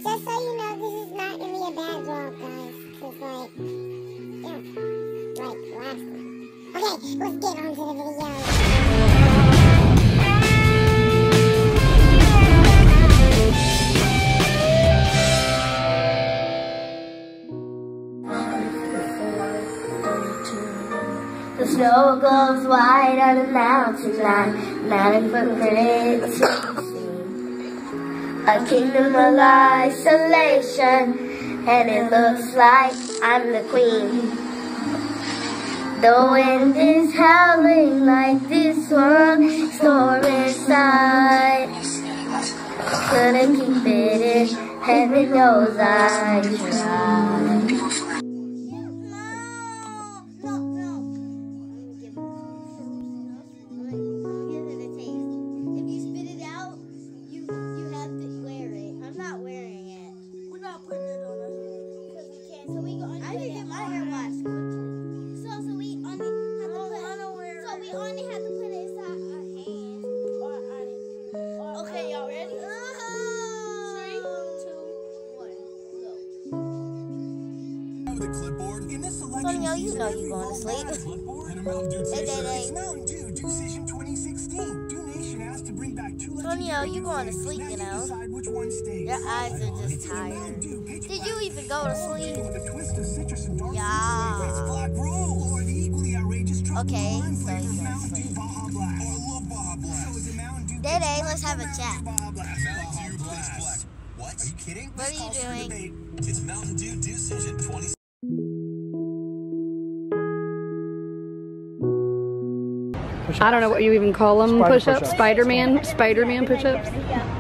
Just so you know, this is not gonna be a bad vlog, guys. Cause like last one. Okay, let's get on to the video. The snow glows white on the mountain line, 9 foot great to see. A kingdom of isolation, and it looks like I'm the queen. The wind is howling like this one storm inside. Couldn't keep it in, heaven knows I tried. Only have to put it inside our hands or our... Okay, y'all ready? 3, 2, 1, go. With a clipboard. In this selection, Tonyo, you know you're going to sleep. And a Mountain Dew t-shirt. Hey, It's Mountain Dew Decision 2016. Dew Nation asked to bring back 2 Tonyo, you going to sleep, you know. decide which one stays. Your eyes are just tired. Did you even go to sleep? With a twist of citrus and dark Yeah. Black Rules. Or the equally outrageous Okay, lime so flavor he's going to Mountain Dew sleep. Baja Blast. Oh, I love Baja Blast. So is it Mountain Dew? Dede, let's have a chat. Baja Blast. Mountain Dew Pitch Black. What? Are you kidding? What are you doing? It's Mountain Dew Decision 2016. I don't know what you even call them. Spider Push-ups? push-ups. Spider-Man push-ups?